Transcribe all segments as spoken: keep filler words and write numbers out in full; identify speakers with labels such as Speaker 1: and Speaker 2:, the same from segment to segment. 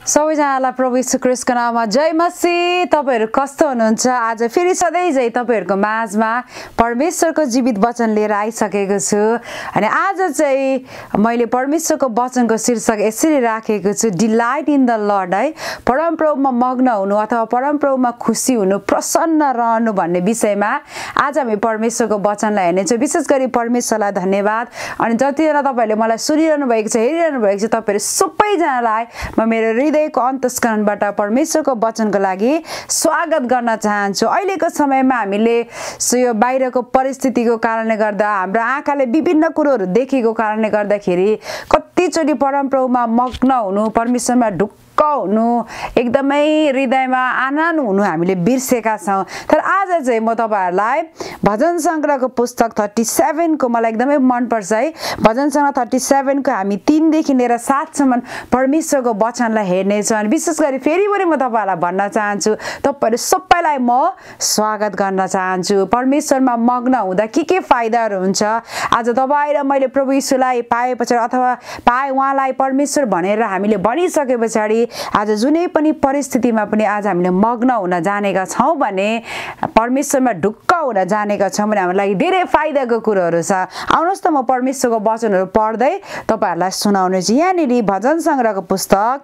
Speaker 1: सबैजनालाई प्रभु यीशु ख्रीष्टको नाममा जय मसीह। तपाईहरु कस्तो हुनुहुन्छ? आज फेरि सधैँ झै तपाईहरुको माझमा परमेश्वरको जीवित वचन लिएर आइसकेको छु। अनि आज चाहिँ मैले परमेश्वरको वचनको शीर्षक यसरी राखेको छु, डिलाइट इन द लर्ड, है। परमप्रभुमा मग्न हुनु अथवा परमप्रभुमा खुसी हुनु, प्रसन्न रहनु भन्ने विषयमा आज हामी परमेश्वरको वचनलाई हेर्नेछौँ। विशेष गरी परमेश्वरलाई धन्यवाद। अनि जतिजना तपाईहरुले मलाई सुनिरहनु भएको छ, हेरिरहनु भएको छ, तपाईहरु सबैजनालाई म मेरो हृदयको अन्तस्करणबाट परमेश्वरको वचनको लागि स्वागत गर्न चाहन्छु। अहिलेको समयमा हामीले यो बाहिरको परिस्थितिको कारणले गर्दा हाम्रो आँखाले विभिन्न कुरोहरू देखेको कारणले गर्दाखेरि कतिचोटि परमप्रभुमा मग्न हुनु, परमेश्वरमा ढुक्क हुनु, एकदमै हृदयमा आनन्द हुनु हामीले बिर्सेका छौँ। तर आज चाहिँ म तपाईहरुलाई भजन संग्रहको पुस्तक सैंतीस को मलाई एकदमै मन पर्छ, है। भजन संग्रह सैंतीस को हामी तीन देखि लिएर सात सम्म परमेश्वरको वचनलाई हेर्नेछौँ। अनि विशेष गरी फेरि पनि म तपाईहरुलाई भन्न चाहन्छु, तपाईहरु सबैलाई म स्वागत गर्न चाहन्छु। परमेश्वरमा मग्न हुँदा के के फाइदाहरू हुन्छ, आज तपाईँ र मैले प्रभु यीशुलाई पाए पछाडि अथवा पाए उहाँलाई परमेश्वर भनेर हामीले भनिसके पछाडि आज जुनै पनि परिस्थितिमा पनि आज हामीले मग्न हुन जानेका छौँ भने, परमेश्वरमा ढुक्क हुन जानेका छौँ भने हाम्रो लागि धेरै फाइदाको कुरोहरू छ। आउनुहोस् त म परमेश्वरको वचनहरू पढ्दै तपाईहरुलाई सुनाउने छु। यहाँनिर भजन संग्रहको पुस्तक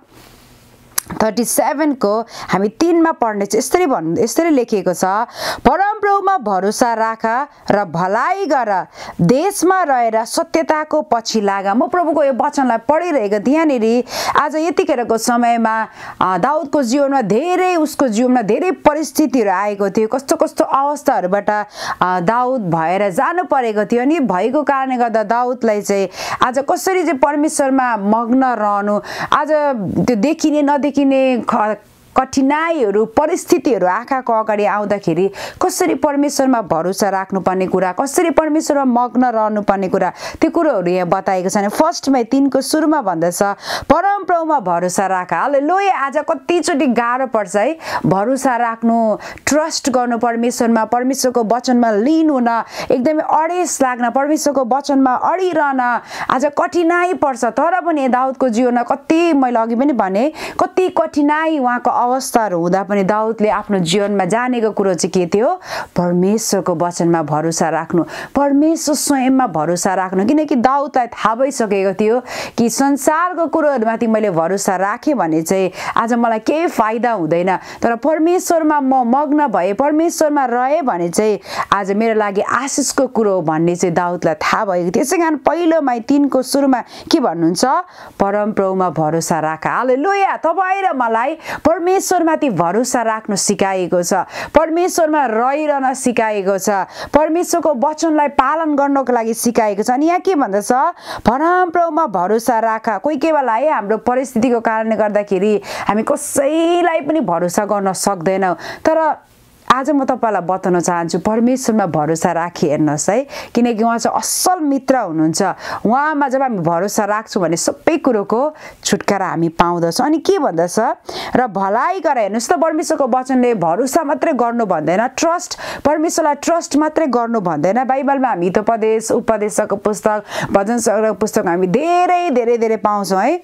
Speaker 1: सैंतीस को हामी तीन मा पढ्ने छ। यसरी भन्नु यसरी लेखिएको छ, परमप्रभुमा भरोसा राख र भलाइ गर, देशमा रहेर सत्यताको पछि लाग। म प्रभुको यो वचनलाई पढिरहेको थिएँ। यहाँनिर आज यतिखेरको समयमा दाउदको जीवनमा धेरै उसको जीवनमा धेरै परिस्थितिहरू आएको थियो, कस्तो कस्तो अवस्थाहरूबाट दाउद भएर जानु परेको थियो। अनि भएको कारणले गर्दा दाउदलाई चाहिँ आज कसरी चाहिँ परमेश्वरमा मग्न रहनु, आज त्यो देखिने नदेखिने कठिनाइहरू परिस्थितिहरू आँखाको अगाडि आउँदाखेरि कसरी परमेश्वरमा भरोसा राख्नुपर्ने कुरा, कसरी परमेश्वरमा मग्न रहनुपर्ने कुरा, त्यो कुरोहरू यहाँ बताएको छ। फर्स्टमा तीन को सुरुमा भन्दछ, परमप्रभुमा भरोसा राख। हालेलुया। आज कतिचोटि गाह्रो पर्छ, है, भरोसा राख्नु, ट्रस्ट गर्नु परमेश्वरमा, परमेश्वरको वचनमा लिन हुन, एकदमै अडेस लाग्न, परमेश्वरको वचनमा अडिरहन आज कठिनाइ पर्छ। तर पनि दाउदको जीवनमा कति, मैले अघि पनि भने, कति कठिनाइ उहाँको अवस्थाहरू हुँदा पनि दाउदले आफ्नो जीवनमा जानेको कुरो चाहिँ के थियो? परमेश्वरको वचनमा भरोसा राख्नु, परमेश्वर स्वयंमा भरोसा राख्नु। किनकि दाउदलाई थाहा भइसकेको थियो कि संसारको कुरोहरूमाथि मैले भरोसा राखेँ भने चाहिँ आज मलाई केही फाइदा हुँदैन, तर परमेश्वरमा म मग्न भए, परमेश्वरमा रहे भने चाहिँ आज मेरो लागि आशिषको कुरो हो भन्ने चाहिँ दाउदलाई थाहा भएको थियो। त्यसै कारण पहिलोमा तीन को सुरुमा के भन्नुहुन्छ? परमप्रभुमा भरोसा राख। हालेलुया। तपाईँ र मलाई परमेश्वरमाथि भरोसा राख्नु सिकाएको छ, परमेश्वरमा रहिरहन सिकाएको छ, परमेश्वरको वचनलाई पालन गर्नको लागि सिकाएको छ। अनि यहाँ के भन्दछ? परमप्रभुमा भरोसा राख। कोही कोही बेला, है, हाम्रो परिस्थितिको कारणले गर्दाखेरि हामी कसैलाई पनि भरोसा गर्न सक्दैनौँ, तर आज म तपाईलाई बताउन चाहन्छु, परमेश्वरमा भरोसा राखी हेर्नुहोस्, है, किनकि उहाँ चाहिँ असल मित्र हुनुहुन्छ। उहाँमा जब हामी भरोसा राख्छौँ भने सबै कुरोको छुटकारा हामी पाउँदछौँ। अनि के भन्दछ? र भलाइ गर। हेर्नुहोस् त, परमेश्वरको वचनले भरोसा मात्रै गर्नु भन्दैन, ट्रस्ट, परमेश्वरलाई ट्रस्ट मात्रै गर्नु भन्दैन। बाइबलमा हामी हितोपदेश, उपदेशको पुस्तक, भजन संग्रहको पुस्तक हामी धेरै धेरै धेरै पाउँछौँ, है।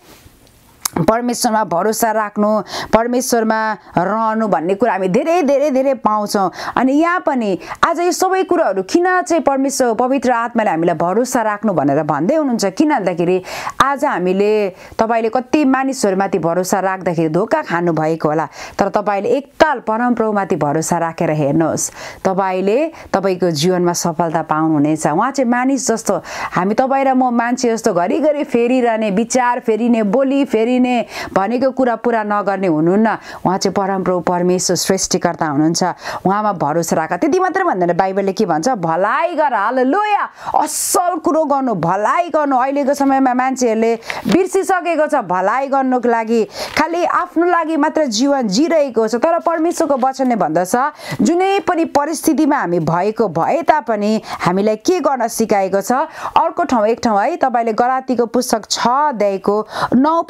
Speaker 1: परमेश्वरमा भरोसा राख्नु, परमेश्वरमा रहनु भन्ने कुरा हामी धेरै धेरै धेरै पाउँछौँ। अनि यहाँ पनि आज यो सबै कुराहरू किन चाहिँ परमेश्वर पवित्र आत्माले हामीलाई भरोसा राख्नु भनेर भन्दै हुनुहुन्छ? किन भन्दाखेरि आज हामीले, तपाईँले कति मानिसहरूमाथि भरोसा राख्दाखेरि धोका खानुभएको होला, तर तपाईँले एकताल परमप्रभुमाथि भरोसा राखेर हेर्नुहोस्, तपाईँले तपाईँको जीवनमा सफलता पाउनुहुनेछ। उहाँ चाहिँ मानिस जस्तो, हामी तपाईँ र म मान्छे जस्तो घरिघरि फेरिरहने, विचार फेरिने, बोली फेरिने, भनेको कुरा पुरा नगर्ने हुनुहुन्न। उहाँ चाहिँ परमप्रभु परमेश्वर सृष्टिकर्ता हुनुहुन्छ। उहाँमा भरोसा राख। त्यति मात्रै भन्दैन, बाइबलले के भन्छ? भलाइ गर। हालेलुया। असल कुरो गर्नु, भलाइ गर्नु। अहिलेको समयमा मान्छेहरूले बिर्सिसकेको छ भलाइ गर्नुको लागि, खालि आफ्नो लागि मात्र जीवन जिरहेको छ। तर परमेश्वरको वचनले भन्दछ, जुनै पनि परिस्थितिमा हामी भएको भए तापनि हामीलाई के गर्न सिकाएको छ? अर्को ठाउँ, एक ठाउँ, है, तपाईँले गलातीको पुस्तक छ अध्यायको नौ पद पढ्नु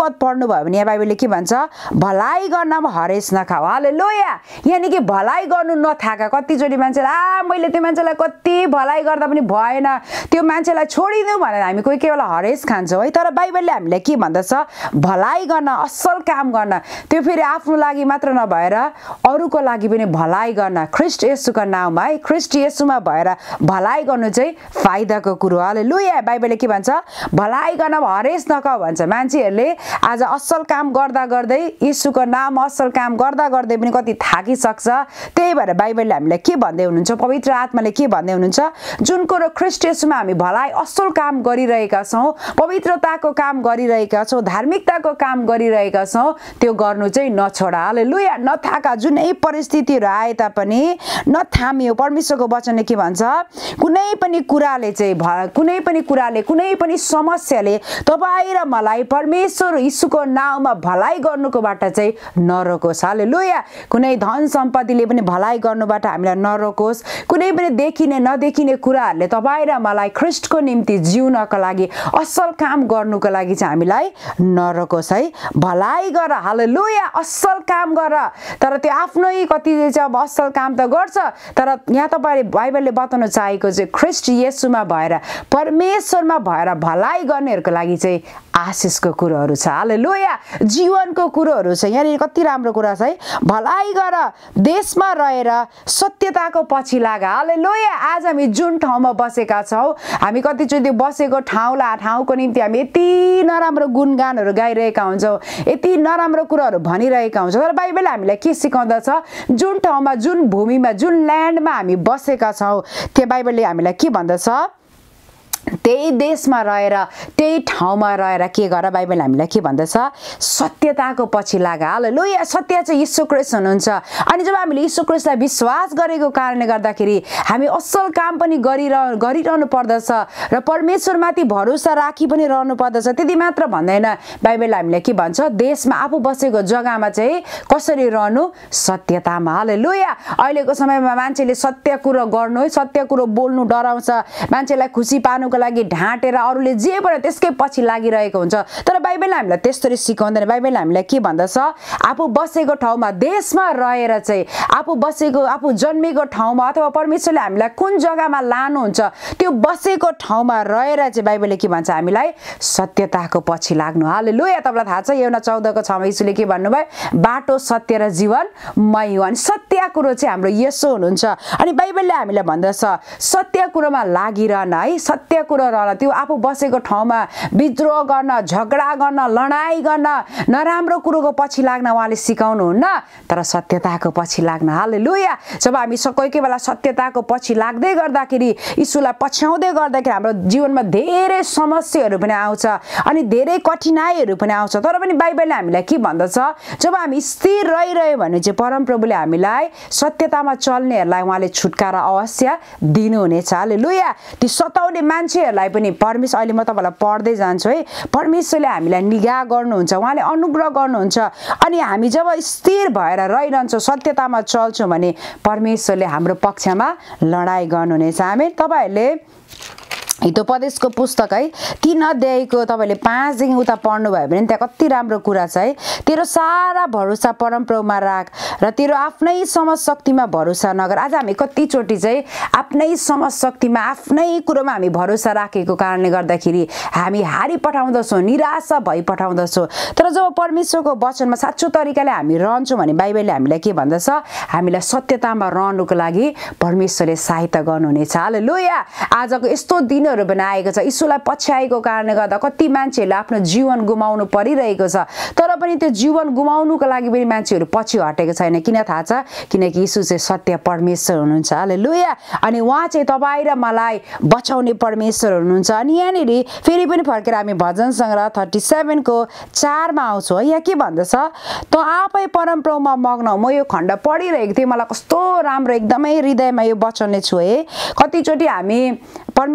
Speaker 1: पढ्नुभयो भने यहाँ बाइबलले के भन्छ, भलाइ गर्नमा हरेस नखाऊ। हालेलुया। यानि कि भलाइ गर्नु नथाका। कतिचोटि मान्छेले आ मैले त्यो मान्छेलाई कति भलाइ गर्दा पनि भएन, त्यो मान्छेलाई छोडिदिउँ भनेर हामी कोही कोही बेला हरेस खान्छौँ है। तर बाइबलले हामीलाई के भन्दछ, भलाइ गर्न, असल काम गर्न, त्यो फेरि आफ्नो लागि मात्र नभएर अरूको लागि पनि भलाइ गर्न, ख्रीष्ट येशूको नाममा है, ख्रीष्ट येशूमा भएर भलाइ गर्नु चाहिँ फाइदाको कुरो। हालेलुया। बाइबलले के भन्छ, भलाइ गर्न हरेस नखाऊ भन्छ। मान्छेहरूले आज असल काम गर्दा गर्दै, येशूको नाममा असल काम गर्दा गर्दै पनि कति थाकिसक्छ। त्यही भएर बाइबलले हामीलाई के भन्दै हुनुहुन्छ, पवित्र आत्माले के भन्दै हुनुहुन्छ, जुन कुरो ख्रीष्ट येशूमा हामी भलाइ असल काम गरिरहेका छौँ, पवित्रताको काम गरिरहेका छौँ, धार्मिकताको काम गरिरहेका छौँ, त्यो गर्नु चाहिँ नछोड। हालेलुया। नथाका। जुनै परिस्थितिहरू आए तापनि नथामियो। परमेश्वरको वचनले के भन्छ, कुनै पनि कुराले चाहिँ कुनै पनि कुराले कुनै पनि समस्याले तपाईँ र मलाई परमेश्वर यीशुको नाममा भलाइ गर्नुकोबाट चाहिँ नरोकोस्। हालेलुया। कुनै धन सम्पत्तिले पनि भलाइ गर्नुबाट हामीलाई नरोकोस्। कुनै पनि देखिने नदेखिने कुराहरूले तपाईँ र मलाई ख्रीष्टको निम्ति जिउनको लागि, असल काम गर्नुको लागि चाहिँ हामीलाई नरोकोस् है। भलाइ गर। हालेलुया। असल काम गर। तर त्यो आफ्नै कतिले चाहिँ अब असल काम त गर्छ, तर यहाँ तपाईँले बाइबलले बताउन चाहेको चाहिँ ख्रीष्ट येशूमा भएर, परमेश्वरमा भएर भलाइ गर्नेहरूको लागि चाहिँ आशिषको कुरोहरू छ। हालेलुया। जीवनको कुरोहरू छ। यहाँनिर कति राम्रो कुरा छ है। भलाइ गर, देशमा रहेर सत्यताको पछि लाग। हालेलुया। आज हामी जुन ठाउँमा बसेका छौँ, हामी कतिचोटि बसेको ठाउँलाई ठाउँको निम्ति हामी यति नराम्रो गुणगानहरू गाइरहेका हुन्छौँ, यति नराम्रो कुराहरू भनिरहेका हुन्छौँ। तर बाइबलले हामीलाई के सिकाउँदछ, जुन ठाउँमा, जुन भूमिमा, जुन ल्यान्डमा हामी बसेका छौँ, त्यो बाइबलले हामीलाई के भन्दछ, त्यही देशमा रहेर, त्यही ठाउँमा रहेर के गर, बाइबल हामीलाई के भन्दछ, सत्यताको पछि लाग। हालेलुया। सत्य चाहिँ यीशु ख्रीष्ट हुनुहुन्छ। अनि जब हामीले यीशु ख्रीष्टलाई विश्वास गरेको कारणले गर्दाखेरि हामी असल काम पनि गरिरह गरिरहनु पर्दछ र परमेश्वरमाथि भरोसा राखी पनि रहनु पर्दछ। त्यति मात्र भन्दैन, बाइबलले हामीलाई के भन्छ, देशमा आफू बसेको जग्गामा चाहिँ कसरी रहनु, सत्यतामा। हालेलुया। अहिलेको समयमा मान्छेले सत्य कुरो गर्नु, सत्य कुरो बोल्नु डराउँछ, मान्छेलाई खुसी पार्नु लागि ढाँटेर अरूले जे भने त्यसकै पछि लागिरहेको हुन्छ। तर बाइबलले हामीलाई त्यस्तरी सिकाउँदैन। बाइबलले हामीलाई के भन्दछ, आफू बसेको ठाउँमा, देशमा रहेर चाहिँ, आफू बसेको, आफू जन्मेको ठाउँमा अथवा परमेश्वरले हामीलाई कुन जग्गामा लानुहुन्छ, त्यो बसेको ठाउँमा रहेर चाहिँ बाइबलले के भन्छ, हामीलाई सत्यताको पछि लाग्नु। हालेलुया। तपाईँलाई थाहा छ यूहन्ना चौधको छमा यीशुले के भन्नुभयो, बाटो, सत्य र जीवन मै हो। अनि सत्य कुरो चाहिँ हाम्रो येशू हुनुहुन्छ। अनि बाइबलले हामीलाई भन्दछ, सत्य कुरोमा लागिरहन है, सत्य कुरो रहन। त्यो आफू बसेको ठाउँमा विद्रोह गर्न, झगडा गर्न, लडाई गर्न, नराम्रो कुरोको पछि लाग्न उहाँले सिकाउनुहुन्न, तर सत्यताको पछि लाग्न। हालेलुया। जब हामी कोही कोही बेला सत्यताको पछि लाग्दै गर्दाखेरि, यीशुलाई पछ्याउँदै गर्दाखेरि हाम्रो जीवनमा धेरै समस्याहरू पनि आउँछ अनि धेरै कठिनाइहरू पनि आउँछ। तर पनि बाइबलले हामीलाई के भन्दछ, जब हामी स्थिर रहिरह्यो भने चाहिँ परमप्रभुले हामीलाई सत्यतामा चल्नेहरूलाई उहाँले छुटकारा अवश्य दिनुहुनेछ। हालेलुया। ती सताउने मान्छेहरूलाई पनि परमेश्वर, अहिले म तपाईँलाई पढ्दै जान्छु है, परमेश्वरले हामीलाई निगाह गर्नुहुन्छ, उहाँले अनुग्रह गर्नुहुन्छ। अनि हामी जब स्थिर भएर रहिरहन्छौँ, सत्यतामा चल्छौँ भने परमेश्वरले हाम्रो पक्षमा लडाइँ गर्नुहुनेछ। हामी तपाईँहरूले हितोपदेशको पुस्तक है, तीन अध्यायको तपाईँले पाँचदेखि उता पढ्नुभयो भने त्यहाँ कति राम्रो कुरा छ है। तेरो सारा भरोसा परमप्रभुमा राख र तेरो आफ्नै समझ शक्तिमा भरोसा नगर। आज हामी कतिचोटि चाहिँ आफ्नै समझ शक्तिमा, आफ्नै कुरोमा हामी भरोसा राखेको कारणले गर्दाखेरि हामी हारी पठाउँदछौँ, निराशा भइ पठाउँदछौँ। तर जब परमेश्वरको वचनमा साँचो तरिकाले हामी रहन्छौँ भने बाइबलले हामीलाई के भन्दछ, हामीलाई सत्यतामा रहनुको लागि परमेश्वरले सहायता गर्नुहुनेछ। हालेलुया। आजको यस्तो दिन पनि आएको छ, यीशुलाई पछ्याएको कारणले गर्दा कति मान्छेहरूले आफ्नो जीवन गुमाउनु परिरहेको छ। तर पनि त्यो जीवन गुमाउनुको लागि पनि मान्छेहरू पछि हटेको छैन। किन थाहा छ, किनकि यीशु चाहिँ सत्य परमेश्वर हुनुहुन्छ। हालेलुया। अनि उहाँ चाहिँ तपाईँ र मलाई बचाउने परमेश्वर हुनुहुन्छ। अनि यहाँनिर फेरि पनि फर्केर हामी भजन सङ्ग्रह थर्टी सेभेनको चारमा आउँछौँ है। यहाँ के भन्दछ, त आफै परमप्रभुमा मग्न। म यो खण्ड पढिरहेको थिएँ, मलाई कस्तो राम्रो एकदमै हृदयमा यो वचनले छोए। कतिचोटि हामी परमेश्वरको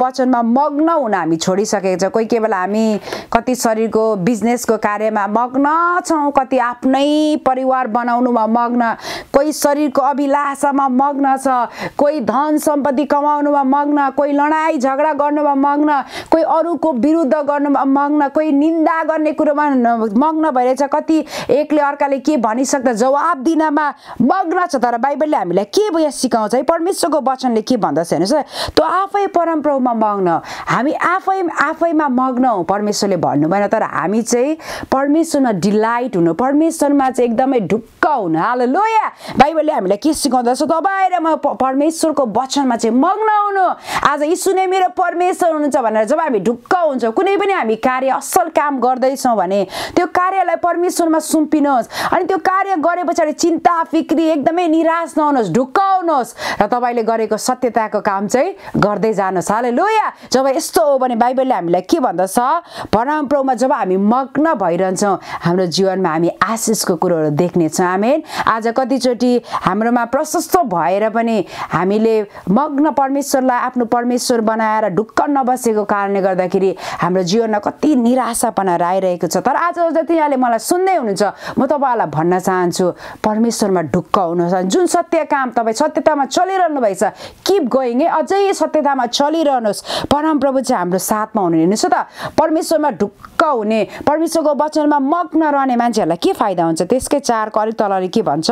Speaker 1: वचनमा मग्न हुन हामी छोडिसकेका छौँ। कोही कोही बेला हामी कति शरीरको बिजनेसको कार्यमा मग्न छौँ, कति आफ्नै परिवार बनाउनुमा मग्न, कोही शरीरको अभिलाषामा मग्न छ, कोही धन सम्पत्ति कमाउनुमा मग्न, कोही लडाइँ झगडा गर्नुमा मग्न, कोही अरूको विरुद्ध गर्नुमा मग्न, कोही निन्दा गर्ने कुरोमा मग्न भइरहेछ, कति एकले अर्काले के भनिसक्दा जवाब दिनमा मग्न छ। तर बाइबलले हामीलाई के यहाँ सिकाउँछ है, परमेश्वरको वचनले के भन्दछ हेर्नुहोस् है, त्यो आफै परमप्रभुमा मग्न, हामी आफै आफैमा मग्न हौँ परमेश्वरले भन्नु भएन, तर हामी चाहिँ परमेश्वरमा डिलाइट हुनु, परमेश्वरमा चाहिँ एकदमै ढुक्क हुनु। हालेलुया। बाइबलले हामीलाई के सिकाउँदछ, तपाईँ र म परमेश्वरको वचनमा चाहिँ मग्न हुनु। आज यीशु नै मेरो परमेश्वर हुनुहुन्छ भनेर जब हामी ढुक्क हुन्छौँ, कुनै पनि हामी कार्य असल काम गर्दैछौँ भने त्यो कार्यलाई परमेश्वरमा सुम्पिनुहोस्, अनि त्यो कार्य गरे पछाडि चिन्ता फिक्री एकदमै निराश नहुनुहोस्, ढुक्क हुनुहोस् र तपाईँले गरेको सत्यताको काम चाहिँ गर्दै जानुहोस्। हालेलुया। जब यस्तो हो भने बाइबलले हामीलाई के भन्दछ, परमप्रभुमा जब हामी मग्न भइरहन्छौँ हाम्रो जीवनमा हामी आशिषको कुरोहरू देख्नेछौँ। आमेन। आज कतिचोटि हाम्रोमा प्रशस्त भएर पनि हामीले मग्न परमेश्वरलाई आफ्नो परमेश्वर बनाएर ढुक्क नबसेको कारणले गर्दाखेरि हाम्रो जीवनमा कति निराशापना आइरहेको छ। तर आज जति यहाँले मलाई सुन्दै हुनुहुन्छ, म तपाईँलाई भन्न चाहन्छु परमेश्वरमा ढुक्क हुनुहोस्। जुन सत्य काम तपाईँ सत्यतामा चलिरहनु भएछ, किप गोइङ है, अझै सत्यतामा चलिरहनुहोस्। परमप्रभु चाहिँ हाम्रो साथमा हुनु। हेर्नुहोस् त, परमेश्वरमा ढुक्क हुने, परमेश्वरको वचनमा मग्न रहने मान्छेहरूलाई के फाइदा हुन्छ, त्यसकै चार करि तलले के भन्छ,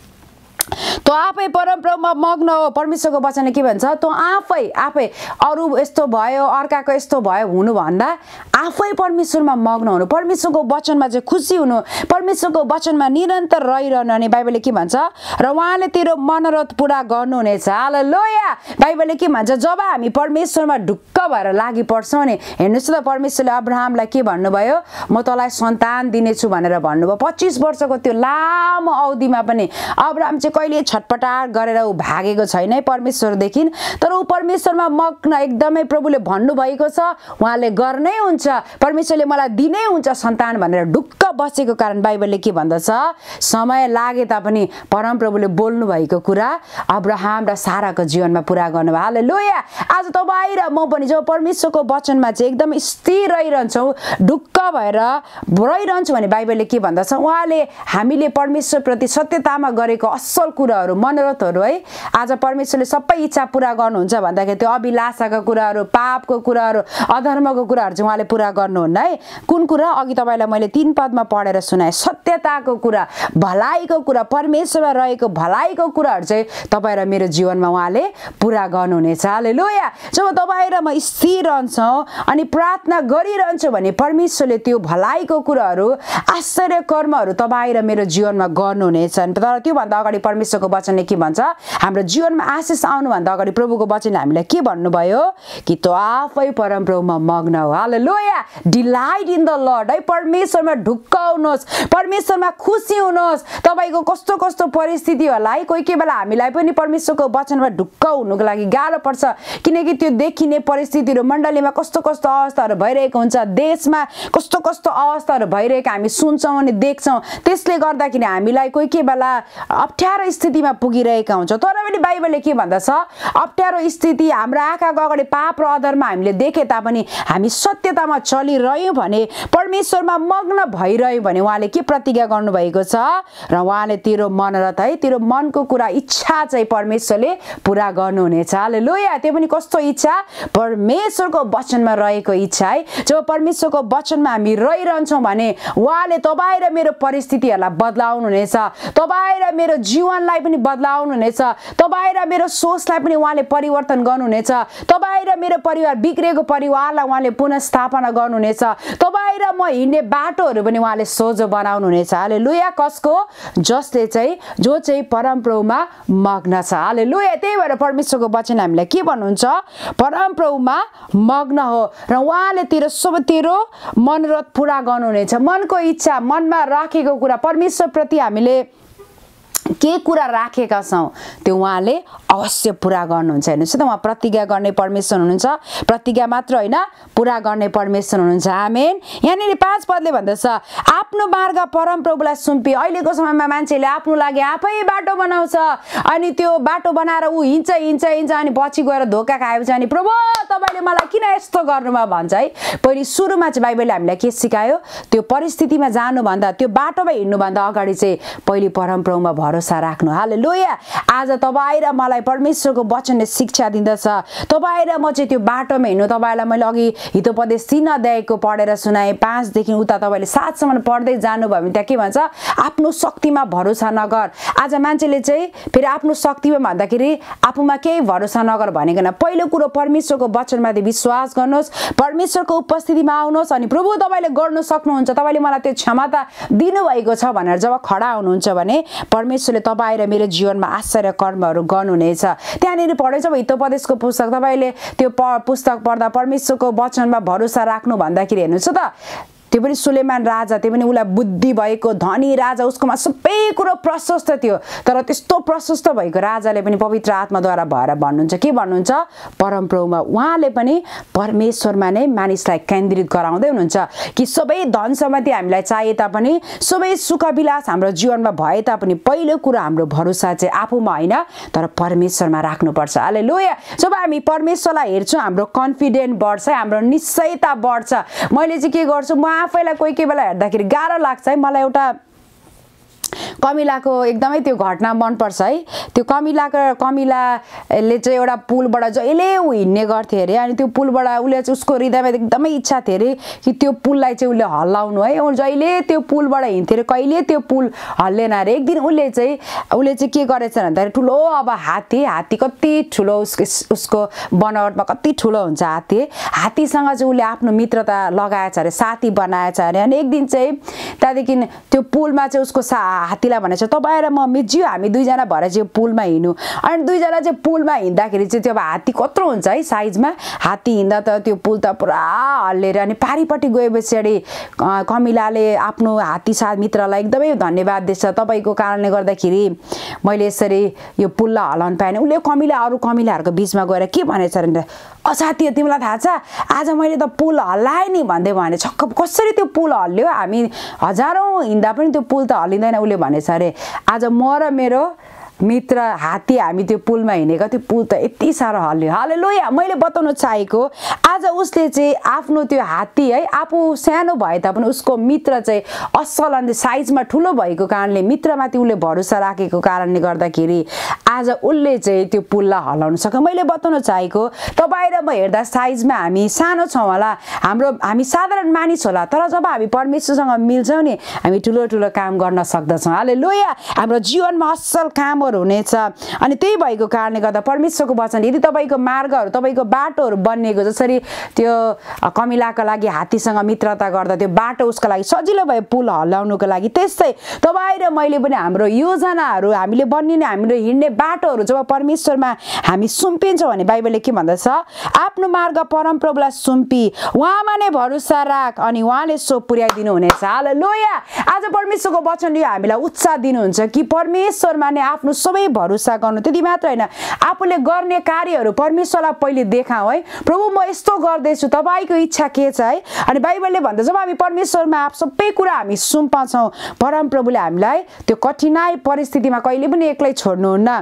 Speaker 1: तो आफै परमप्रभुमा मग्न हो। परमेश्वरको वचनले के भन्छ, तो आफै आफै अरू यस्तो भयो अर्काको यस्तो भयो हुनुभन्दा आफै परमेश्वरमा मग्न हुनु, परमेश्वरको वचनमा चाहिँ खुसी हुनु, परमेश्वरको वचनमा निरन्तर रहिरहनु। अनि बाइबलले के भन्छ, र उहाँले तेरो मनोरथ पुरा गर्नुहुनेछ। हालेलुया। बाइबलले के भन्छ, जब हामी परमेश्वरमा ढुक्क भएर लागि पर्छौँ नि, हेर्नुहोस् त, परमेश्वरले अब्राहमलाई के भन्नुभयो, म तँलाई सन्तान दिनेछु भनेर भन्नुभयो। पच्चिस वर्षको त्यो लामो अवधिमा पनि अब्राहम चाहिँ कहिले छटपटाट गरेर ऊ भागेको छैन है परमेश्वरदेखि, तर ऊ परमेश्वरमा मग्न एकदमै प्रभुले भन्नुभएको छ उहाँले गर्नै हुन्छ, परमेश्वरले मलाई दिनै हुन्छ सन्तान भनेर ढुक्क बसेको कारण बाइबलले के भन्दछ, समय लागे तापनि परमप्रभुले बोल्नु भएको कुरा अब्राहम र साराको जीवनमा पुरा गर्नुभयो। हालेलुया। आज तपाईँ र म पनि जब परमेश्वरको वचनमा चाहिँ एकदम स्थिर रहिरहन्छौँ, ढुक्क भएर रहिरहन्छौँ भने बाइबलले के भन्दछ, उहाँले हामीले परमेश्वरप्रति सत्यतामा गरेको असल कुराहरू मनोरथहरू है, आज परमेश्वरले सबै इच्छा पुरा गर्नुहुन्छ भन्दाखेरि त्यो अभिलाषाका कुराहरू, पापको कुराहरू, अधर्मको कुराहरू चाहिँ उहाँले पुरा गर्नुहुन्न है। कुन कुरा, अघि तपाईँलाई मैले तीन पदमा पढेर सुनाएँ, सत्यताको कुरा, भलाइको कुरा, परमेश्वरमा रहेको भलाइको कुराहरू चाहिँ तपाईँ र मेरो जीवनमा उहाँले पुरा गर्नुहुनेछ। हालेलुया। जब तपाईँ र म स्थिर रहन्छौँ अनि प्रार्थना गरिरहन्छौँ भने परमेश्वरले त्यो भलाइको कुराहरू, आश्चर्य कर्महरू तपाईँ र मेरो जीवनमा गर्नुहुनेछन्। तर त्योभन्दा अगाडि परमेश्वरको वचनले के भन्छ, हाम्रो जीवनमा आशिष आउनुभन्दा अगाडि प्रभुको वचनले हामीलाई के भन्नुभयो कि तो आफै परमप्रभुमा मग्न हो। हालेलुया। डिलाइट इन द लर्ड है, परमेश्वरमा ढुक्क हुनुहोस्, परमेश्वरमा खुसी हुनुहोस्। तपाईँको कस्तो कस्तो परिस्थिति होला है, कोही कोही बेला हामीलाई पनि परमेश्वरको वचनमा ढुक्क हुनुको लागि गाह्रो पर्छ, किनकि त्यो देखिने परिस्थितिहरू, मण्डलीमा कस्तो कस्तो अवस्थाहरू भइरहेको हुन्छ, देशमा कस्तो कस्तो अवस्थाहरू भइरहेको हामी सुन्छौँ अनि देख्छौँ, त्यसले गर्दाखेरि हामीलाई कोही कोही बेला अप्ठ्यारो स्थितिमा पुगिरहेका हुन्छ। तर पनि बाइबलले के भन्दछ, अप्ठ्यारो स्थिति हाम्रो आँखाको अगाडि पाप र अधर्म हामीले देखे तापनि हामी सत्यतामा चलिरह्यौँ भने, परमेश्वरमा मग्न भइरह्यौँ भने उहाँले के प्रतिज्ञा गर्नुभएको छ, र उहाँले तेरो मनोरथ है, तेरो मनको कुरा, इच्छा चाहिँ परमेश्वरले पुरा गर्नुहुनेछ। हालेलुया। त्यो पनि कस्तो इच्छा, परमेश्वरको वचनमा रहेको इच्छा है। जब परमेश्वरको वचनमा हामी रहिरहन्छौँ भने उहाँले तपाईँ र मेरो परिस्थितिहरूलाई बदलाउनुहुनेछ, तपाईँ र मेरो जीवनलाई पनि बदलाउनुहुनेछ, तपाईँ र मेरो सोचलाई पनि उहाँले परिवर्तन गर्नुहुनेछ, तपाईँ र मेरो परिवार, बिग्रेको परिवारलाई उहाँले पुनर्स्थापना गर्नुहुनेछ, तपाईँ र म हिँड्ने बाटोहरू पनि उहाँले सोझो बनाउनुहुनेछ। हालेलुया। कसको, जसले चाहिँ जो चाहिँ परमप्रभुमा मग्न छ। हालेलुया। त्यही भएर परमेश्वरको वचन हामीलाई के भन्नुहुन्छ, परमप्रभुमा मग्न हो र उहाँले तेरो सब तेरो मनोरथ पुरा गर्नुहुनेछ। मनको इच्छा, मनमा राखेको कुरा, परमेश्वरप्रति हामीले के कुरा राखेका छौँ त्यो उहाँले अवश्य पुरा गर्नुहुन्छ। हेर्नुहोस् त, उहाँ प्रतिज्ञा गर्ने परमेश्वर हुनुहुन्छ, प्रतिज्ञा मात्र होइन पुरा गर्ने परमेश्वर हुनुहुन्छ। आमेन। यहाँनिर पाँच पदले भन्दछ आफ्नो मार्ग परमप्रभुलाई सुम्पी। अहिलेको समयमा मान्छेले आफ्नो लागि आफै बाटो बनाउँछ, अनि त्यो बाटो बनाएर ऊ हिँड्छ हिँड्छ हिँड्छ अनि पछि गएर धोका खाएपछि अनि प्रभु तपाईँले मलाई किन यस्तो गर्नुभयो भन्छ है। पहिले सुरुमा चाहिँ बाइबलले हामीलाई के सिकायो, त्यो परिस्थितिमा जानुभन्दा त्यो बाटोमा हिँड्नुभन्दा अगाडि चाहिँ पहिले परमप्रभुमा भरोसा राख्नु। हालेलुया। आज तपाईँ र मलाई परमेश्वरको वचनले शिक्षा दिँदछ। तपाईँ र म चाहिँ त्यो बाटोमा हिँड्नु। तपाईँलाई मैले अघि हितोपदेश तीन अध्यायको पढेर सुनाएँ, पाँचदेखि उता तपाईँले सातसम्म पढ्दै जानुभयो भने त्यहाँ के भन्छ, आफ्नो शक्तिमा भरोसा नगर। आज मान्छेले चाहिँ फेरि आफ्नो शक्तिमा भन्दाखेरि आफूमा केही भरोसा नगर भनेको न। पहिलो कुरो परमेश्वरको वचनमाथि विश्वास गर्नुहोस्, परमेश्वरको उपस्थितिमा आउनुहोस्, अनि प्रभु तपाईँले गर्नु सक्नुहुन्छ, तपाईँले मलाई त्यो क्षमता दिनुभएको छ भनेर जब खडा हुनुहुन्छ भने परमेश्वरले तपाईँ र मेरो जीवनमा आश्चर्य कर्महरू गर्नुहुनेछ। त्यहाँनिर पढेछ हितोपदेशको पुस्तक, तपाईँले त्यो पुस्तक पढ्दा परमेश्वरको वचनमा भरोसा राख्नु भन्दाखेरि हेर्नुहोस् त, त्यो पनि सुलेमान राजा, त्यो पनि उसलाई बुद्धि भएको धनी राजा, उसकोमा सबै कुरो प्रशस्त थियो। तर त्यस्तो प्रशस्त भएको राजाले पनि पवित्र आत्माद्वारा भएर भन्नुहुन्छ के भन्नुहुन्छ, परमप्रभुमा उहाँले पनि परमेश्वरमा नै मानिसलाई केन्द्रित गराउँदै हुनुहुन्छ कि सबै धन सम्पत्ति हामीलाई चाहिए तापनि, सबै सुखविलास हाम्रो जीवनमा भए तापनि पहिलो कुरो हाम्रो भरोसा चाहिँ आफूमा होइन तर परमेश्वरमा राख्नुपर्छ। हालेलुया। जब हामी परमेश्वरलाई हेर्छौँ हाम्रो कन्फिडेन्ट बढ्छ, हाम्रो निश्चयता बढ्छ। मैले चाहिँ के गर्छु, म आफैलाई कोही कोही बेला हेर्दाखेरि गाह्रो लाग्छ है। मलाई एउटा कमिलाको एकदमै त्यो घटना मनपर्छ है। त्यो कमिलाको कमिलाले चाहिँ एउटा पुलबाट जहिले ऊ हिँड्ने गर्थ्यो अरे, अनि त्यो पुलबाट उसले चाहिँ उसको हृदयमा एकदमै इच्छा थियो अरे कि त्यो पुललाई चाहिँ उसले हल्लाउनु है। ऊ जहिले त्यो पुलबाट हिँड्थ्यो अरे, कहिले त्यो पुल हल्लेन अरे। एक दिन उसले चाहिँ उसले चाहिँ के गरेछ भन्दाखेरि ठुलो अब हात्ती हात्ती कति ठुलो उसको उसको बनावटमा कति ठुलो हुन्छ हात्ती, हात्तीसँग चाहिँ उसले आफ्नो मित्रता लगाएछ अरे, साथी बनाएछ अरे। अनि एक दिन चाहिँ त्यहाँदेखि त्यो पुलमा चाहिँ उसको सा हात्तीलाई भनेछ तपाईँ र म मिज्यू हामी दुईजना भएर चाहिँ पुलमा हिँड्नु। अनि दुईजना चाहिँ पुलमा हिँड्दाखेरि चाहिँ त्यो अब हात्ती कत्रो हुन्छ है साइजमा, हात्ती हिँड्दा त त्यो पुल त पुरा हल्लेर अनि पारिपट्टि गए पछाडि कमिलाले आफ्नो हात्ती साथ मित्रलाई एकदमै धन्यवाद दिएछ, तपाईँको कारणले गर्दाखेरि मैले यसरी यो पुललाई हल्लाउन पाएँ। उसले कमिला अरू कमिलाहरूको बिचमा गएर के भनेछ अरे, असाथी तिमीलाई थाहा छ आज मैले त पुल हल्लाएँ नि भन्दै भने, छक्क कसरी त्यो पुल हल्ल्यो, हामी हजारौँ हिँड्दा पनि त्यो पुल त हल्लिँदैन उसले भनेछ अरे। आज म र मेरो मित्र हात्ती हामी त्यो पुलमा हिँडेको, त्यो पुल त यति साह्रो हल्लियो। हालेलुया। मैले बताउन चाहेको आज उसले चाहिँ आफ्नो त्यो हात्ती है आफू सानो भए तापनि उसको मित्र चाहिँ असल अनि साइजमा ठुलो भएको कारणले मित्रमाथि उसले भरोसा राखेको कारणले गर्दाखेरि आज उसले चाहिँ त्यो पुललाई हल्लाउन सक्यो। मैले बताउन चाहेको तपाईँ र म हेर्दा साइजमा हामी सानो छौँ होला, हाम्रो हामी साधारण मानिस होला, तर जब हामी परमेश्वरसँग मिल्छौँ नि हामी ठुलो ठुलो काम गर्न सक्दछौँ। हालेलुया। हाम्रो जीवनमा असल काम हुनेछ। अनि त्यही भएको कारणले गर्दा परमेश्वरको वचन यदि तपाईँको मार्गहरू तपाईँको बाटोहरू बनिएको जसरी त्यो कमिलाको लागि हात्तीसँग मित्रता गर्दा त्यो बाटो उसको लागि सजिलो भयो पुल हल्लाउनुको लागि, त्यस्तै तपाईँ र मैले पनि हाम्रो योजनाहरू हामीले बनिने हाम्रो हिँड्ने बाटोहरू जब परमेश्वरमा हामी सुम्पिन्छौँ भने बाइबलले के भन्दछ, आफ्नो मार्ग परमप्रभुलाई सुम्पी उहाँमा नै भरोसा राख अनि उहाँले सो पुर्याइदिनु हुनेछ। हालेलुया। आज परमेश्वरको वचनले हामीलाई उत्साह दिनुहुन्छ कि परमेश्वरमा नै आफ्नो सबै भरोसा गर्नु। त्यति मात्र होइन, आफूले गर्ने कार्यहरू परमेश्वरलाई पहिले देखाऊ है, प्रभु म यस्तो गर्दैछु तपाईँको इच्छा के छ है। अनि बाइबलले भन्छ जब हामी परमेश्वरमा सबै कुरा हामी सुम्पाउँछौँ परमप्रभुले हामीलाई त्यो कठिनाइ परिस्थितिमा कहिले पनि एक्लै छोड्नुहुन्न,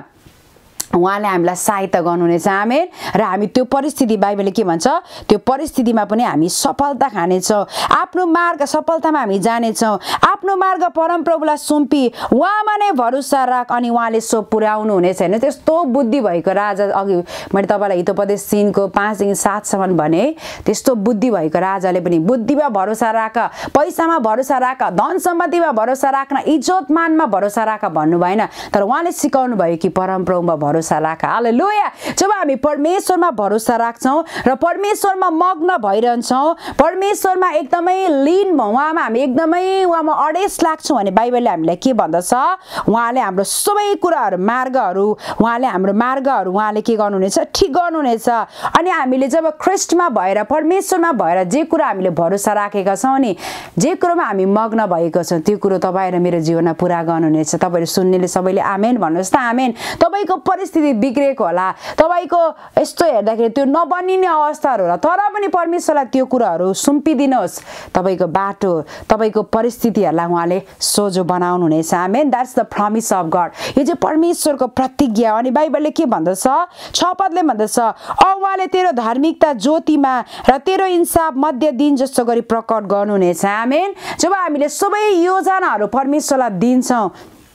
Speaker 1: उहाँले हामीलाई सहायता गर्नुहुनेछ। आमेन। र हामी त्यो परिस्थिति बाइबलले के भन्छ त्यो परिस्थितिमा पनि हामी सफलता खानेछौँ, आफ्नो मार्ग सफलतामा हामी जानेछौँ। आफ्नो मार्ग परमप्रभुलाई सुम्पी उहाँमा नै भरोसा राख अनि उहाँले सो पुर्याउनु हुनेछ। होइन त्यस्तो बुद्धि भएको राजा, अघि मैले तपाईँलाई हितोपदेश तीनको पाँचदेखि सातसम्म भने त्यस्तो बुद्धि भएको राजाले पनि बुद्धिमा भरोसा राख, पैसामा भरोसा राख, धन सम्पत्तिमा भरोसा राख्न, इज्जतमानमा भरोसा राख भन्नु भएन, तर उहाँले सिकाउनु भयो कि परमप्रभुमा भरोसा राख। हालेलुया। जब हामी परमेश्वरमा भरोसा राख्छौँ र परमेश्वरमा मग्न भइरहन्छौँ, परमेश्वरमा एकदमै लीन उहाँमा हामी एकदमै उहाँमा अडेस लाग्छौँ भने बाइबलले हामीलाई के भन्दछ, उहाँले हाम्रो सबै कुराहरू मार्गहरू उहाँले हाम्रो मार्गहरू उहाँले के गर्नुहुनेछ, ठिक गर्नुहुनेछ। अनि हामीले जब ख्रिस्टमा भएर परमेश्वरमा भएर जे कुरा हामीले भरोसा राखेका छौँ नि, जे कुरोमा हामी मग्न भएको छौँ, त्यो कुरो तपाईँ र मेरो जीवनमा पुरा गर्नुहुनेछ। तपाईँहरू सुन्नेले सबैले आमेन भन्नुहोस् त। आमेन। तपाईँको परिस्थिति बिग्रेको होला, तपाईँको यस्तो हेर्दाखेरि त्यो नबनिने अवस्थाहरू होला, तर पनि परमेश्वरलाई त्यो कुराहरू सुम्पिदिनुहोस्। तपाईँको बाटो, तपाईँको परिस्थितिहरूलाई उहाँले सोझो बनाउनुहुनेछ। आमेन। That's the promise of God. यो चाहिँ परमेश्वरको प्रतिज्ञा हो। अनि बाइबलले के भन्दछ, छ पदले भन्दछ, औ उहाँले तेरो धार्मिकता ज्योतिमा र तेरो इन्साफ मध्य दिन जस्तो गरी प्रकट गर्नुहुनेछ। आमेन। जब हामीले सबै योजनाहरू परमेश्वरलाई दिन्छौँ,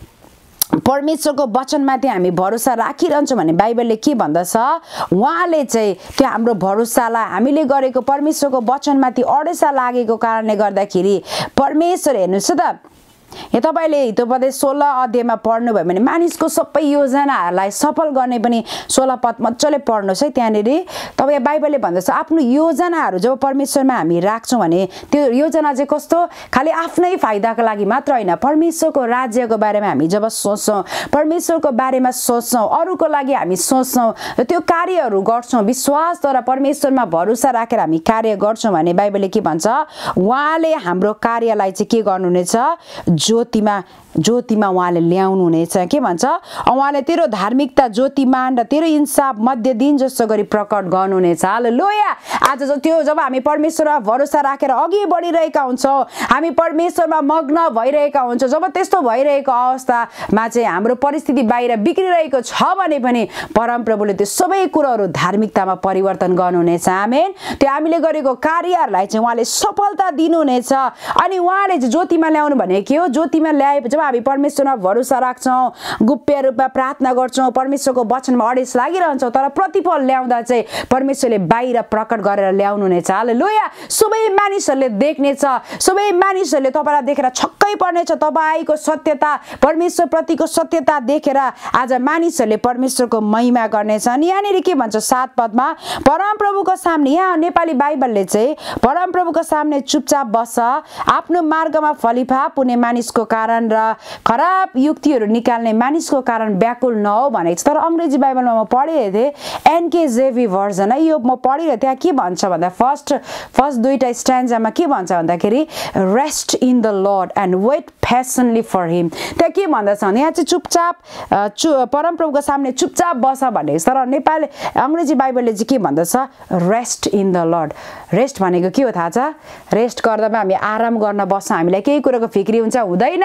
Speaker 1: परमेश्वरको वचनमाथि हामी भरोसा राखिरहन्छौँ भने बाइबलले के भन्दछ, उहाँले चाहिँ त्यो हाम्रो भरोसालाई हामीले गरेको परमेश्वरको वचनमाथि अडेसा लागेको कारणले गर्दाखेरि परमेश्वर हेर्नुहोस् त, यो तपाईँले हितोपदेश सोह्र अध्यायमा पढ्नुभयो भने मानिसको सबै योजनाहरूलाई सफल गर्ने पनि सोह्र पद मजाले पढ्नुहोस् है। त्यहाँनिर तपाईँ बाइबलले भन्दछ आफ्नो योजनाहरू जब परमेश्वरमा हामी राख्छौँ भने त्यो योजना चाहिँ कस्तो, खालि आफ्नै फाइदाको लागि मात्र होइन, परमेश्वरको राज्यको बारेमा हामी जब सोच्छौँ, परमेश्वरको बारेमा सोच्छौँ, अरूको लागि हामी सोच्छौँ, त्यो कार्यहरू गर्छौँ, विश्वासद्वारा परमेश्वरमा भरोसा राखेर हामी कार्य गर्छौँ भने बाइबलले के भन्छ, उहाँले हाम्रो कार्यलाई चाहिँ के गर्नुहुनेछ, ज्योतिमा ज्योतिमा उहाँले ल्याउनु हुनेछ। के भन्छ, उहाँले तेरो धार्मिकता ज्योतिमान र तेरो इन्साफ मध्य दिन जस्तो गरी प्रकट गर्नुहुनेछ। हालेलुया। आज जो त्यो जब हामी परमेश्वरमा भरोसा राखेर अघि बढिरहेका हुन्छौँ, हामी परमेश्वरमा मग्न भइरहेका हुन्छौँ, जब त्यस्तो भइरहेको अवस्थामा चाहिँ हाम्रो परिस्थिति बाहिर बिग्रिरहेको छ भने पनि परमप्रभुले त्यो सबै कुराहरू धार्मिकतामा परिवर्तन गर्नुहुनेछ। आमेन। त्यो हामीले गरेको कार्यहरूलाई चाहिँ उहाँले सफलता दिनुहुनेछ। अनि उहाँले चाहिँ ज्योतिमा ल्याउनु भने के हो, ज्योतिमा ल्याए जब हामी परमेश्वरमा भरोसा राख्छौँ, गुप्य रूपमा प्रार्थना गर्छौँ, परमेश्वरको वचनमा अडेस लागिरहन्छौँ, तर प्रतिफल ल्याउँदा चाहिँ परमेश्वरले बाहिर प्रकट गरेर ल्याउनुहुनेछ। हालेलुया। सबै मानिसहरूले देख्नेछ, सबै मानिसहरूले तपाईँलाई देखेर छक्कै पर्नेछ। तपाईँको सत्यता, परमेश्वरप्रतिको सत्यता देखेर आज मानिसहरूले परमेश्वरको महिमा गर्नेछ। अनि यहाँनिर के भन्छ सात पदमा, परमप्रभुको सामने, यहाँ नेपाली बाइबलले चाहिँ परमप्रभुको सामने चुपचाप बस, आफ्नो मार्गमा फलिफाप हुने मानिसको कारण र खराब युक्तिहरू निकाल्ने मानिसको कारण व्याकुल नहो भनेको छ। तर अङ्ग्रेजी बाइबलमा म पढिरहेको थिएँ, एनकेजेभी भर्जन है, यो म पढिरहेको त्यहाँ के भन्छ भन्दा फर्स्ट फर्स्ट दुईवटा स्ट्यान्जामा के भन्छ भन्दाखेरि rest in the Lord and wait patiently for him. त्यहाँ के भन्दछ भने यहाँ चाहिँ चुपचाप चु परमप्रभुको सामने चुपचाप बस भनेको छ। तर नेपाली अङ्ग्रेजी बाइबलले चाहिँ के भन्दछ, rest in the Lord. Rest भनेको के हो थाहा छ, रेस्ट गर्दामा हामी आराम गर्न बस्छौँ, हामीलाई केही कुराको फिक्री हुन्छ हुँदैन,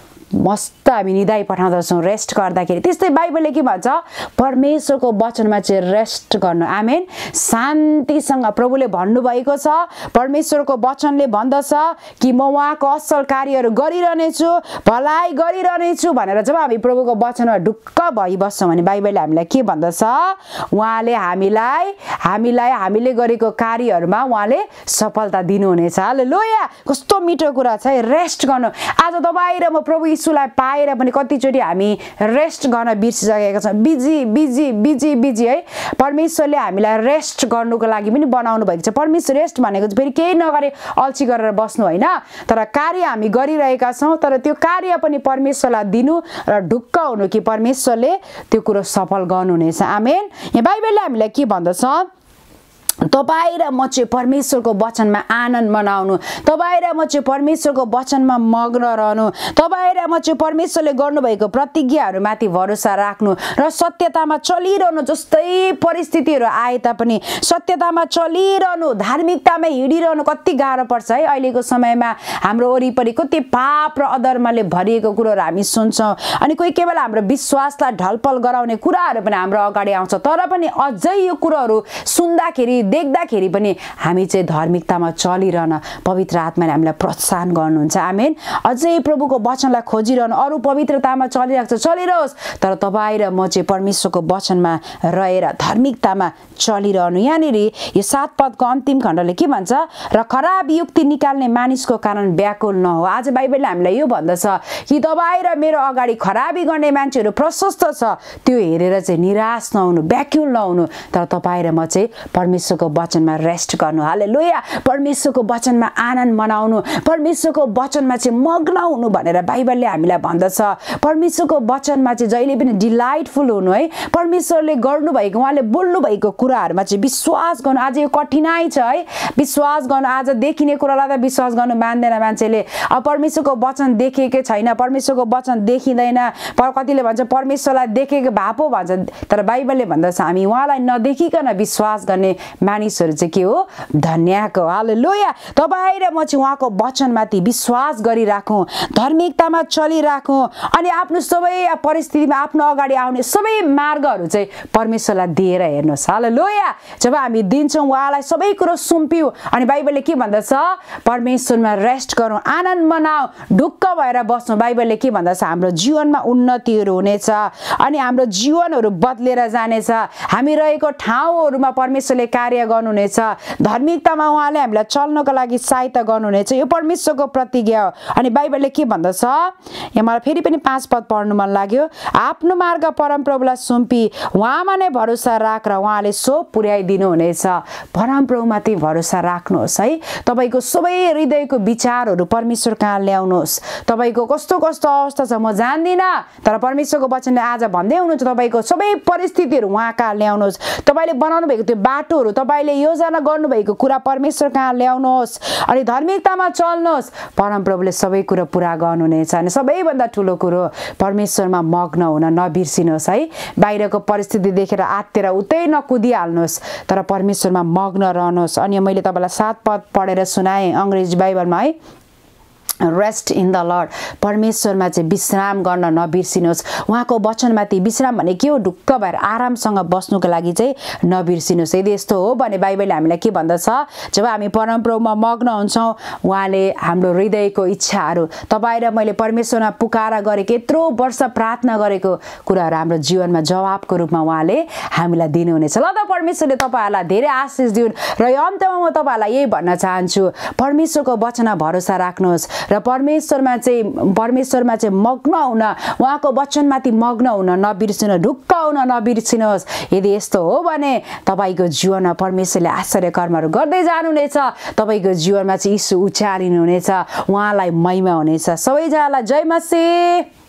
Speaker 1: मस्त हामी निदाइ पठाउँदछौँ रेस्ट गर्दाखेरि। त्यस्तै बाइबलले के भन्छ, परमेश्वरको वचनमा चाहिँ रेस्ट गर्नु। आमेन। शान्तिसँग प्रभुले भन्नुभएको छ, परमेश्वरको वचनले भन्दछ कि म उहाँको असल कार्यहरू गरिरहनेछु, भलाइ गरिरहनेछु भनेर जब हामी प्रभुको वचनमा ढुक्क भइबस्छौँ भने बाइबलले हामीलाई के भन्दछ, उहाँले हामीलाई हामीलाई हामीले गरेको कार्यहरूमा उहाँले सफलता दिनुहुनेछ। हालेलुया। कस्तो मिठो कुरा छ है, रेस्ट गर्नु। आज तपाईँ र म प्रभु यीशुलाई पाएर पनि कतिचोटि हामी रेस्ट गर्न बिर्सिसकेका छौँ, बिजी बिजी बिजी बिजी है। परमेश्वरले हामीलाई रेस्ट गर्नुको लागि पनि बनाउनु भएको छ। परमेश्वर रेस्ट भनेको चाहिँ फेरि केही नगरे अल्छी गरेर बस्नु होइन, तर कार्य हामी गरिरहेका छौँ, तर त्यो कार्य पनि परमेश्वरलाई दिनु र ढुक्क हुनु कि परमेश्वरले त्यो कुरो सफल गर्नुहुनेछ। आमेन। यहाँ बाइबलले हामीलाई के भन्दछ, तपाईँ र म चाहिँ परमेश्वरको वचनमा आनन्द मनाउनु, तपाईँ र म चाहिँ परमेश्वरको वचनमा मग्न रहनु, तपाईँ र म चाहिँ परमेश्वरले गर्नुभएको प्रतिज्ञाहरूमाथि भरोसा राख्नु र सत्यतामा चलिरहनु। जस्तै परिस्थितिहरू आए तापनि सत्यतामा चलिरहनु, धार्मिकतामा हिँडिरहनु कति गाह्रो पर्छ है। अहिलेको समयमा हाम्रो वरिपरि कति पाप र अधर्मले भरिएको कुरोहरू हामी सुन्छौँ, अनि कोही कोही बेला हाम्रो विश्वासलाई ढलपल गराउने कुराहरू पनि हाम्रो अगाडि आउँछ। तर पनि अझै यो कुरोहरू सुन्दाखेरि देख्दाखेरि पनि हामी चाहिँ धार्मिकतामा चलिरहन पवित्र आत्माले हामीलाई प्रोत्साहन गर्नुहुन्छ। आमेन। अझै प्रभुको वचनलाई खोजिरहनु, अरू पवित्रतामा चलिरहेको छ चलिरहोस्, तर तपाईँ र म चाहिँ परमेश्वरको वचनमा रहेर धार्मिकतामा चलिरहनु। यहाँनिर यो सात पदको अन्तिम खण्डले के भन्छ, र खराब युक्ति निकाल्ने मानिसको कारण व्याकुल नहो। आज बाइबलले हामीलाई यो भन्दछ कि तपाईँ र मेरो अगाडि खराबी गर्ने मान्छेहरू प्रशस्त छ, त्यो हेरेर चाहिँ निराश नहुनु, व्याकुल नहुनु, तर तपाईँ र म चाहिँ परमेश्वरको वचनमा रेस्ट गर्नु। हालेलुया। परमेश्वरको वचनमा आनन्द मनाउनु, परमेश्वरको वचनमा चाहिँ मग्न हुनु भनेर बाइबलले हामीलाई भन्दछ। परमेश्वरको वचनमा चाहिँ जहिले पनि डिलाइटफुल हुनु है। परमेश्वरले गर्नुभएको, उहाँले बोल्नु भएको कुराहरूमा चाहिँ विश्वास गर्नु। आज यो कठिनाइ छ है, विश्वास गर्नु। आज देखिने कुरालाई त विश्वास गर्नु मान्दैन मान्छेले। अब परमेश्वरको वचन देखेकै छैन, परमेश्वरको वचन देखिँदैन, पर कतिले भन्छ परमेश्वरलाई देखेको भए पो भन्छ, तर बाइबलले भन्दछ हामी उहाँलाई नदेखिकन विश्वास गर्ने मानिसहरू चाहिँ के हो, धन्यको। हालेलुया। तपाईँ र म चाहिँ उहाँको वचनमाथि विश्वास गरिराखौँ, धार्मिकतामा चलिराखौँ, अनि आफ्नो सबै परिस्थितिमा आफ्नो अगाडि आउने सबै मार्गहरू चाहिँ परमेश्वरलाई दिएर हेर्नुहोस्। हालेलुया। जब हामी दिन्छौँ उहाँलाई सबै कुरो सुम्पियौँ, अनि बाइबलले के भन्दछ, परमेश्वरमा रेस्ट गरौँ, आनन्द मनाऊ, ढुक्क भएर बस्छौँ। बाइबलले के भन्दछ, हाम्रो जीवनमा उन्नतिहरू हुनेछ, अनि हाम्रो जीवनहरू बदलेर जानेछ, हामी रहेको ठाउँहरूमा परमेश्वरले कार्य गर्नुहुनेछ, धार्मिकतामा उहाँले हामीलाई चल्नको लागि सहायता गर्नुहुनेछ। यो परमेश्वरको प्रतिज्ञा हो। अनि बाइबलले के भन्दछ, यहाँ मलाई फेरि पनि पाँच पद पढ्नु मन लाग्यो। आफ्नो मार्ग परमप्रभुलाई सुम्पी उहाँमा नै भरोसा राख र उहाँले सो पुर्याइदिनु हुनेछ। परमप्रभुमाथि भरोसा राख्नुहोस् है। तपाईँको सबै हृदयको विचारहरू परमेश्वर कहाँ ल्याउनुहोस्। तपाईँको कस्तो कस्तो अवस्था छ म जान्दिनँ, तर परमेश्वरको वचनले आज भन्दै हुनुहुन्छ तपाईँको सबै परिस्थितिहरू उहाँ कहाँ ल्याउनुहोस्। तपाईँले बनाउनु भएको त्यो बाटोहरू, तपाईँले योजना गर्नुभएको कुरा परमेश्वर कहाँ ल्याउनुहोस्, अनि धार्मिकतामा चल्नुहोस्। परमप्रभुले सबै कुरो पुरा गर्नुहुनेछ। अनि सबैभन्दा ठुलो कुरो परमेश्वरमा मग्न हुन नबिर्सिनुहोस् है। बाहिरको परिस्थिति देखेर आत्तेर उतै नकुदिहाल्नुहोस्, तर परमेश्वरमा मग्न रहनुहोस्। अनि मैले तपाईँलाई सात पद पढेर सुनाएँ अङ्ग्रेजी बाइबलमा है। रेस्ट इन द लर्ड, परमेश्वरमा चाहिँ विश्राम गर्न नबिर्सिनुहोस्। उहाँको वचनमाथि विश्राम भने के हो, ढुक्क भएर आरामसँग बस्नुको लागि चाहिँ नबिर्सिनुहोस्। यदि यस्तो हो भने बाइबलले हामीलाई के भन्दछ, जब हामी परमप्रभुमा मग्न हुन्छौँ उहाँले हाम्रो हृदयको इच्छाहरू, तपाईँ र मैले परमेश्वरमा पुकारा गरेको, यत्रो वर्ष प्रार्थना गरेको कुराहरू हाम्रो जीवनमा जवाबको रूपमा उहाँले हामीलाई दिनुहुनेछ। ल त परमेश्वरले तपाईँहरूलाई धेरै आशिष दिउन्। र यो अन्तमा म तपाईँहरूलाई यही भन्न चाहन्छु, परमेश्वरको वचनमा भरोसा राख्नुहोस् र परमेश्वरमा चाहिँ परमेश्वरमा चाहिँ मग्न हुन, उहाँको वचनमाथि मग्न हुन नबिर्सिनु, ढुक्क हुन नबिर्सिनुहोस्। यदि यस्तो हो भने तपाईँको जीवनमा परमेश्वरले आश्चर्य कर्महरू गर्दै जानुहुनेछ। तपाईँको जीवनमा चाहिँ यीशु उच्चारिनुहुनेछ, उहाँलाई महिमा हुनेछ। सबैजनालाई जय मसीह।